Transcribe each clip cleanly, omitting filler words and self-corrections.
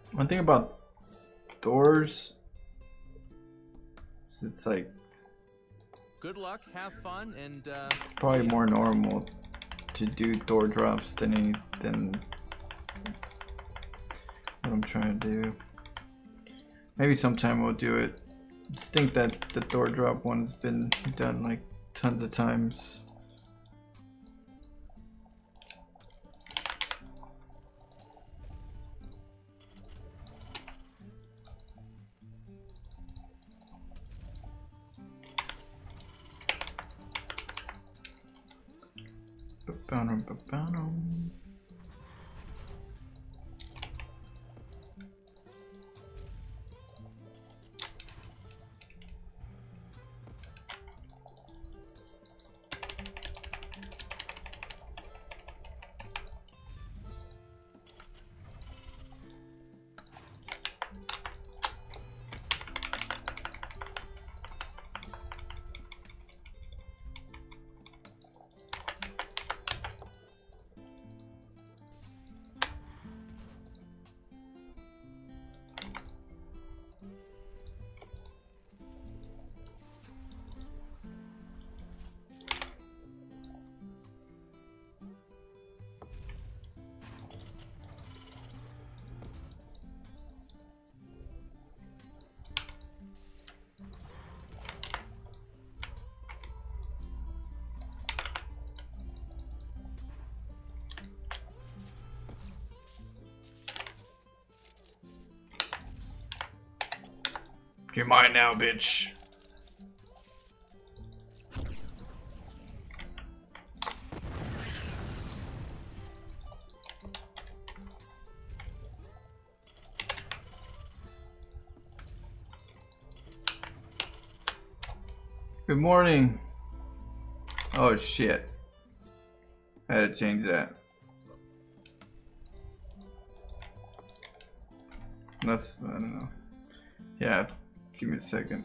One thing about doors, it's like Good luck, have fun, and it's probably more normal to do door drops than what I'm trying to do. Maybe sometime we'll do it. I just think that the door drop one's been done like tons of times. You're mine now, bitch. Good morning. Oh shit. I had to change that. That's, I don't know. Yeah, give me a second.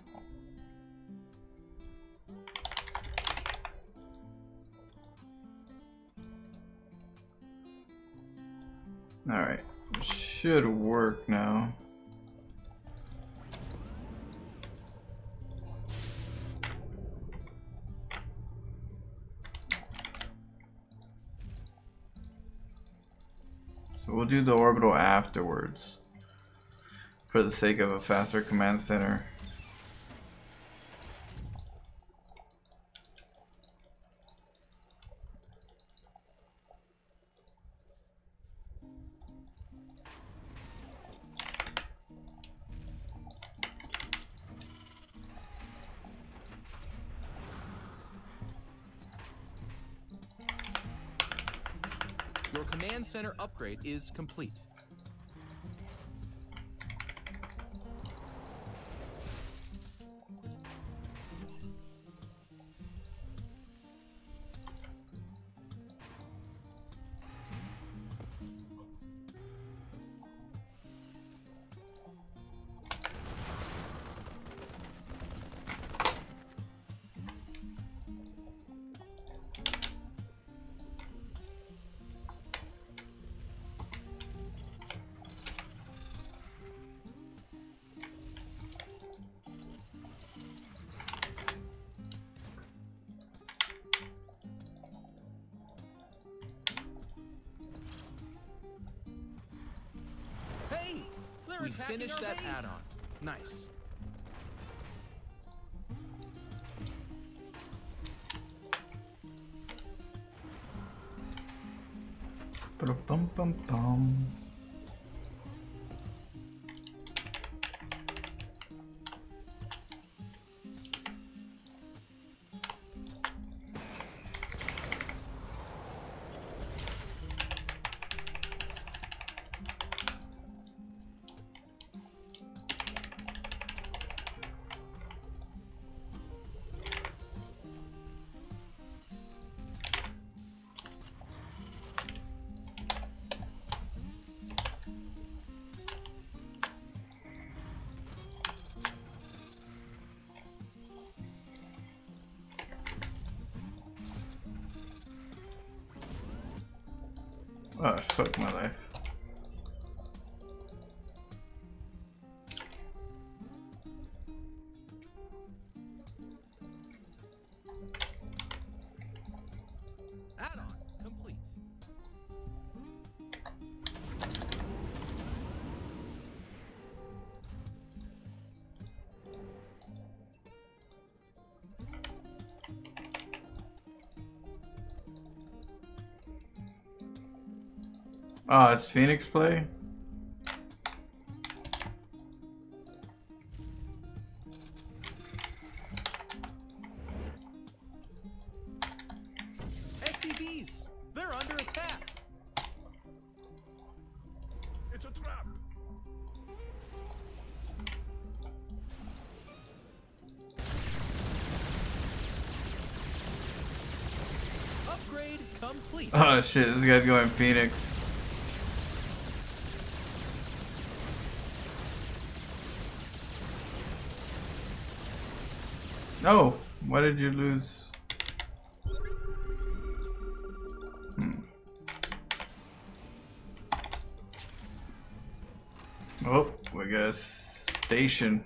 Alright, it should work now. So we'll do the orbital afterwards, for the sake of a faster command center. your command center upgrade is complete. We finished that add-on. Nice. Ba-dum-bum-bum-bum. Oh, fuck my life. Oh, it's Phoenix play? SCVs! They're under attack! It's a trap. Upgrade complete. Oh shit, this guy's going Phoenix. No! Why did you lose? Oh, we got a station.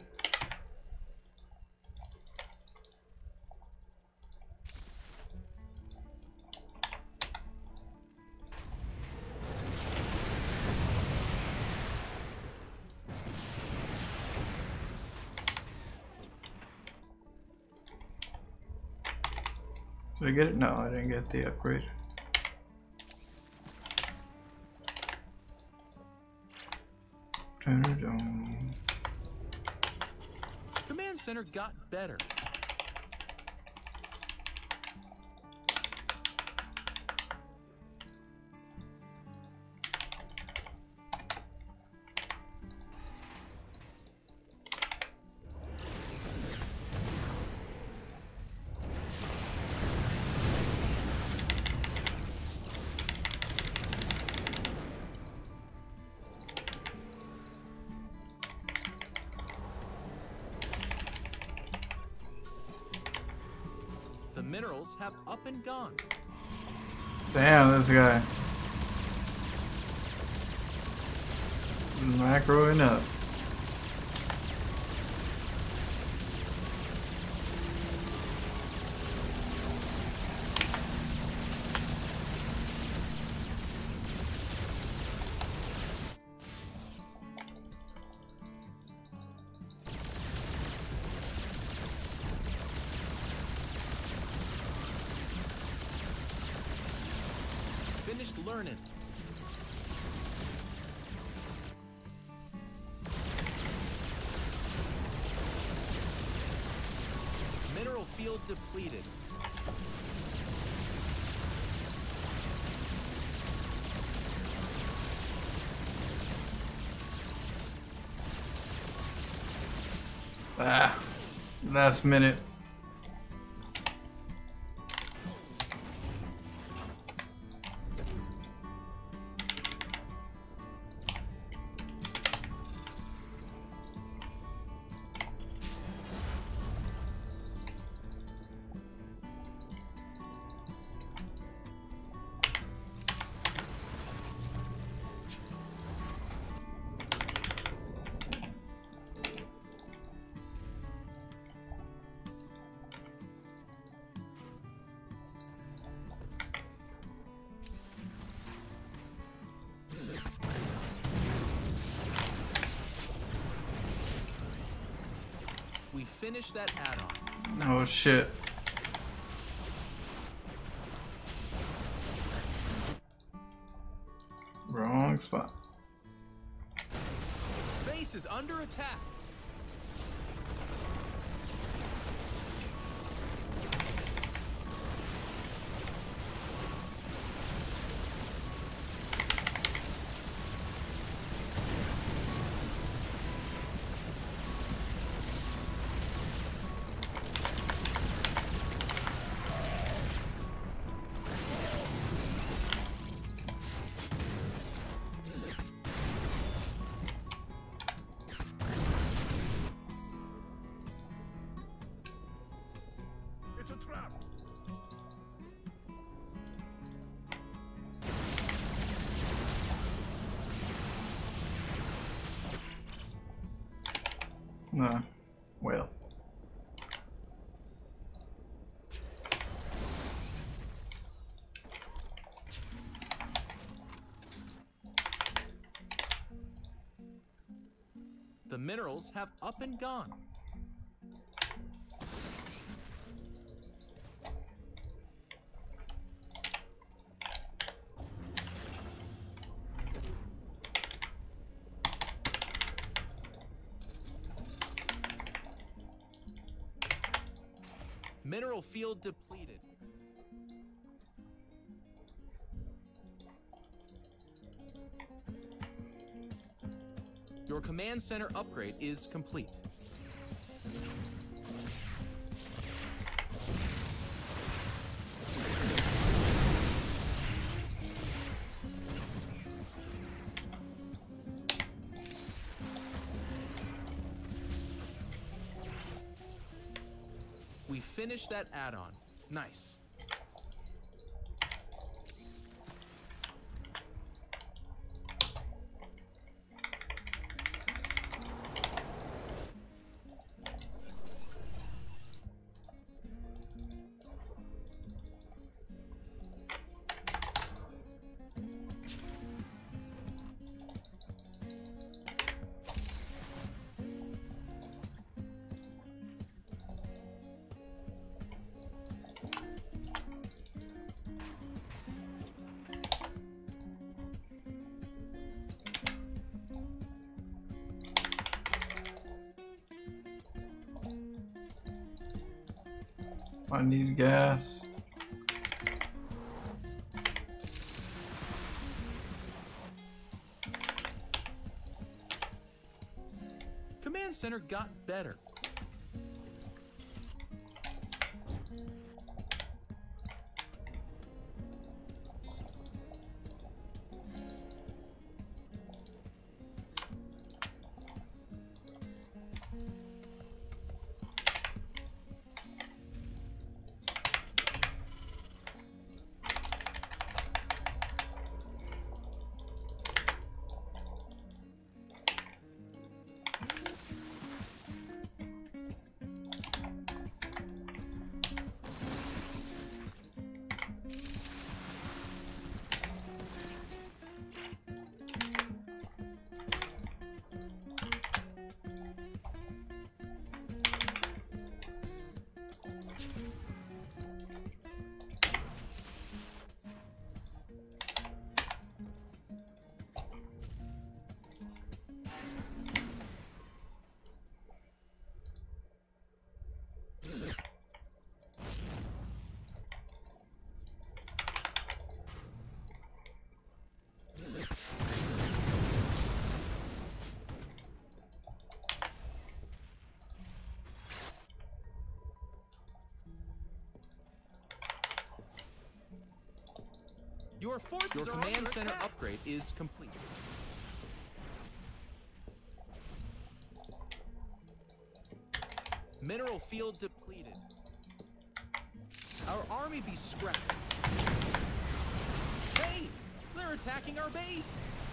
Did I get it? No, I didn't get the upgrade. Command center got better. The minerals have up and gone. Damn, this guy. Macroing up. Finished learning. Mineral field depleted. Ah, last minute. We finished that add-on. Oh shit. Wrong spot. Base is under attack. It's a trap. Nah. Well. The minerals have up and gone. Mineral field depleted. Your command center upgrade is complete. We finished that add-on. Nice. I need gas. Command center got better. Your command center upgrade is complete. Mineral field depleted. Our army be scrapped. Hey! They're attacking our base!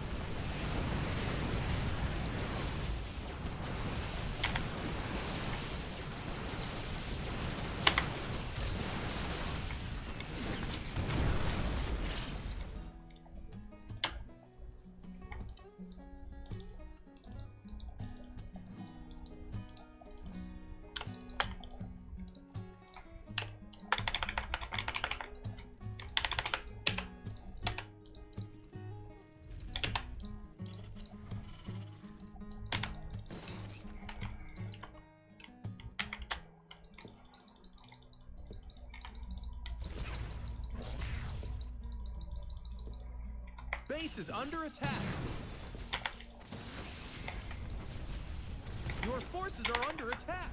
Base is under attack. Your forces are under attack.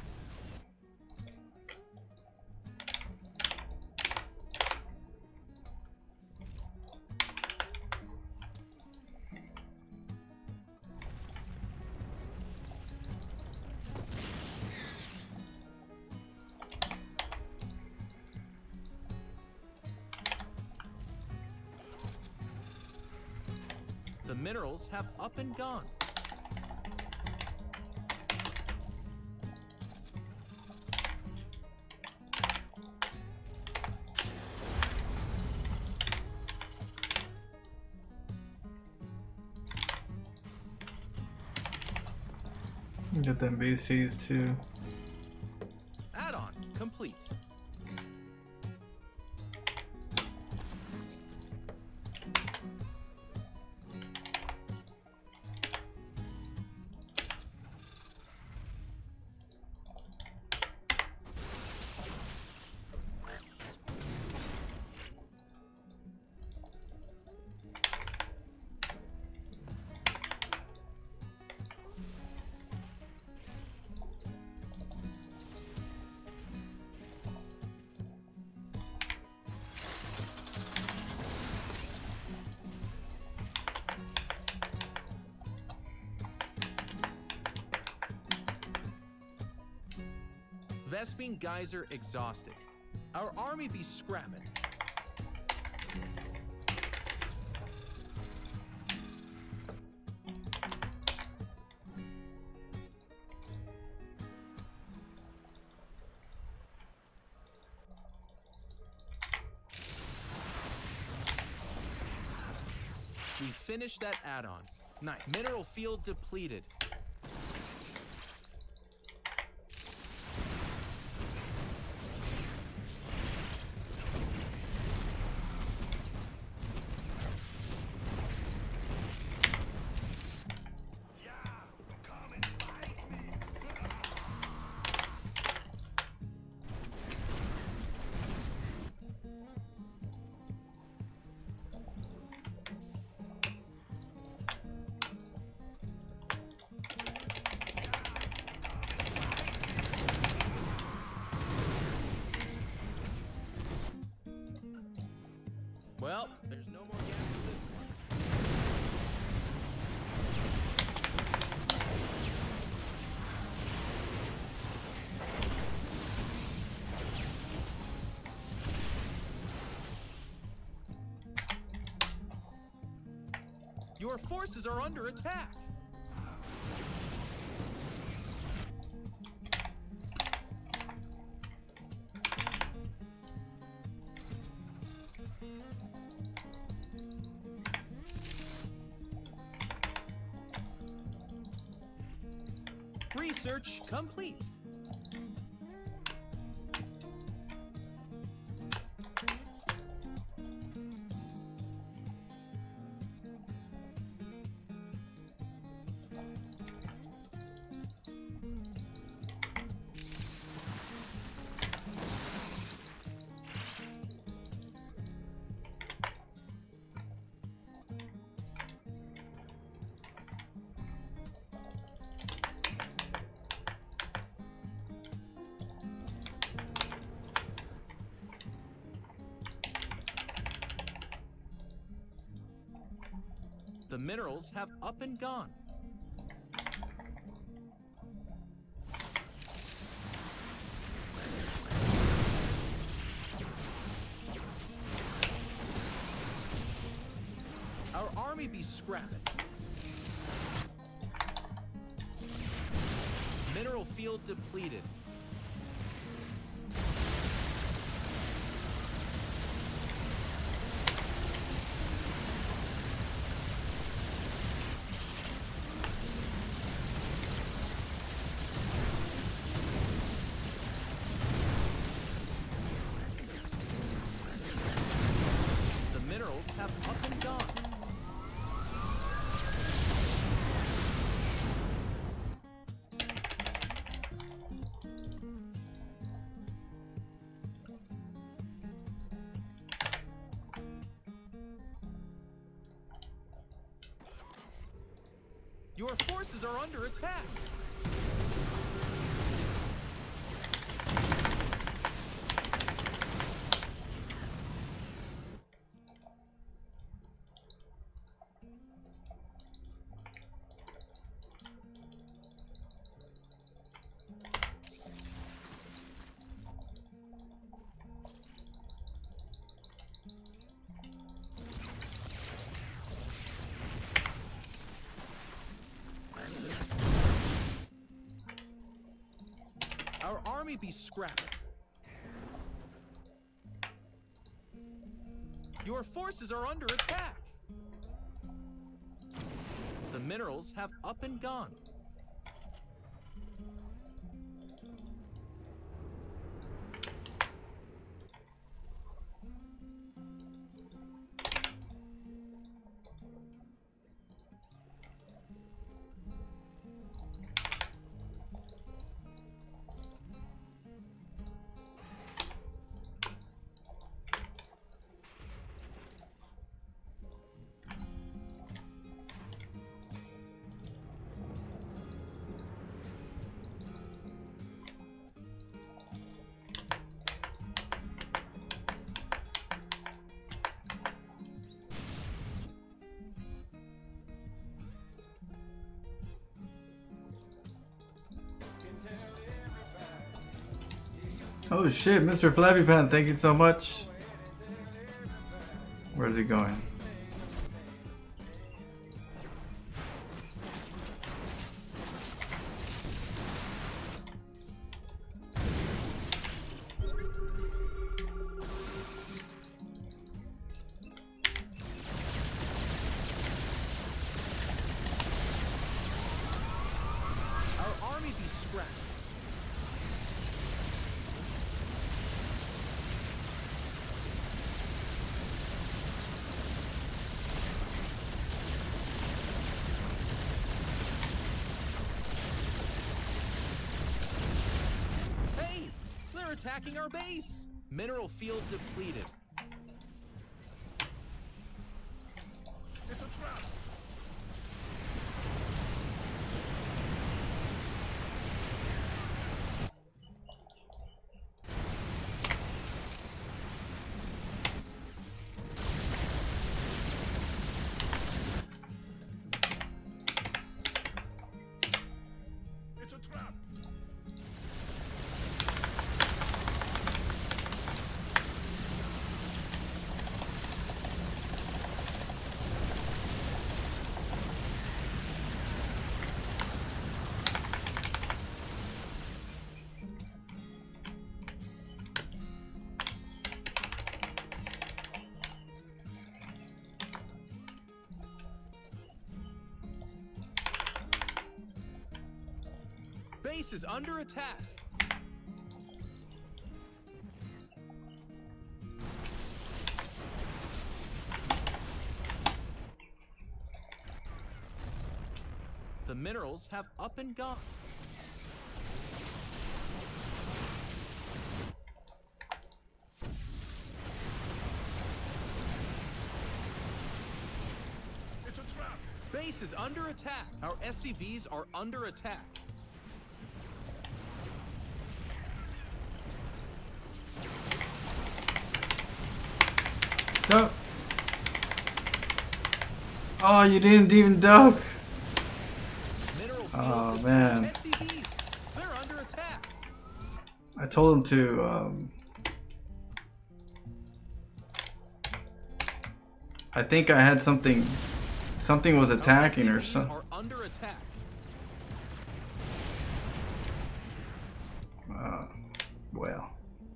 The minerals have up and gone. Get them BCs too. Add-on complete. Vespine Geyser exhausted. Our army be scrapping. We finished that add-on. Nice. Mineral field depleted. Well, there's no more gas for this one. Your forces are under attack. Research complete. The minerals have up and gone. Our army be scrapping. Mineral field depleted. Have up and gone. Your forces are under attack. Our army be scrapping. Your forces are under attack. The minerals have up and gone. Oh shit, Mr. Flappy Pan, thank you so much. Where's he going? Our army be scrapped. Hey, they're attacking our base. Mineral field depleted. It's a trap. It's a trap. Base is under attack. The minerals have up and gone. It's a trap. Base is under attack. Our SCVs are under attack. Duck. Oh, you didn't even duck. Mineral field Oh, depleted. man. SCVs, they're under attack. I told him to, I think I had something was attacking Our or SCVs something. are under attack. Well.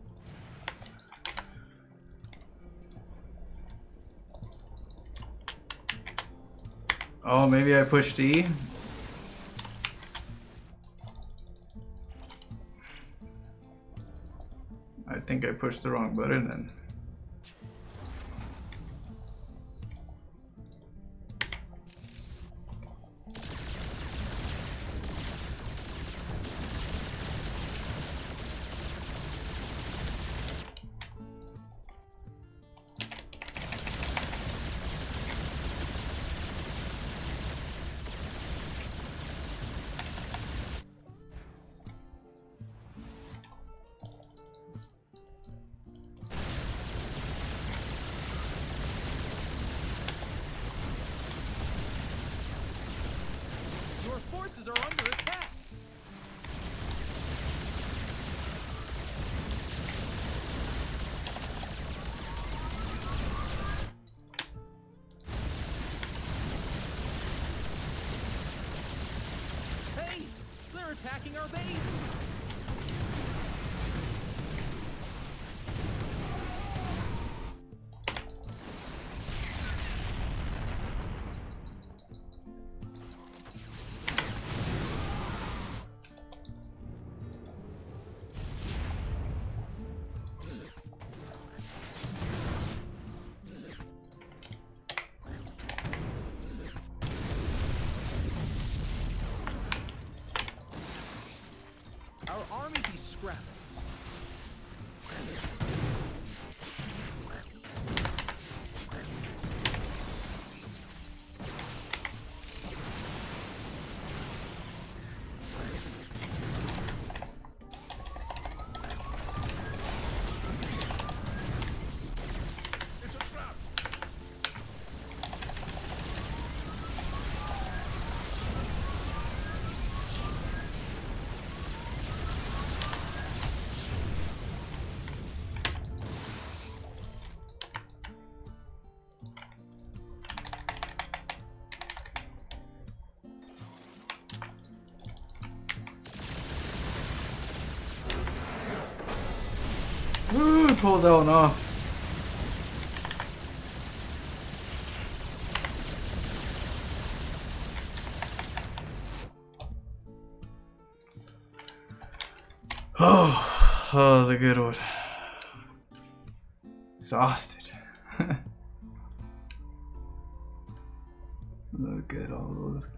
Oh, maybe I pushed E? I think I pushed the wrong button then. Your forces are under attack. Hey, they're attacking our base. Our army be scrapped. It's a trap. pull that one off. Oh, that was a good one. Exhausted. Look at all those